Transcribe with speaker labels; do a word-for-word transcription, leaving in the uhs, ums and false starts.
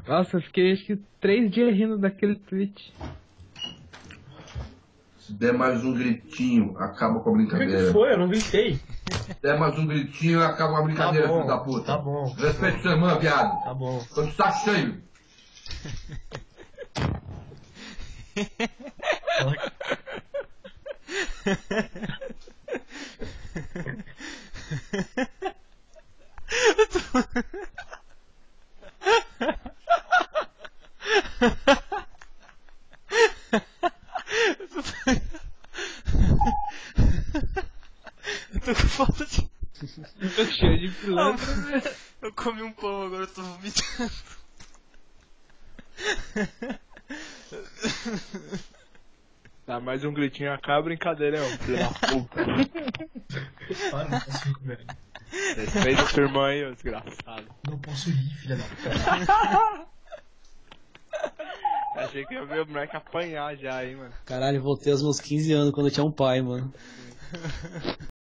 Speaker 1: Nossa, eu fiquei acho que três dias rindo daquele tweet.
Speaker 2: Se der mais um gritinho, acaba com a
Speaker 3: O que,
Speaker 2: brincadeira.
Speaker 3: que foi? Eu não gritei.
Speaker 2: Se der mais um gritinho, acaba com a brincadeira,
Speaker 3: Tá bom,
Speaker 2: filho da puta.
Speaker 3: tá bom.
Speaker 2: Respeite sua irmã, viado.
Speaker 3: Tá bom.
Speaker 2: Quando tu tá cheio.
Speaker 4: Eu tô com falta de...
Speaker 1: Tô cheio de pilantra, né?
Speaker 4: Eu comi um pão, agora eu tô vomitando.
Speaker 1: Dá mais um gritinho, acaba a brincadeira, ó, filho da puta.
Speaker 3: Para, não posso rir, velho.
Speaker 1: Respeita sua irmã aí, ô desgraçado.
Speaker 3: Não posso rir, filha da puta.
Speaker 1: Achei que ia ver o moleque apanhar já, hein, mano.
Speaker 5: Caralho, voltei aos meus quinze anos quando eu tinha um pai, mano.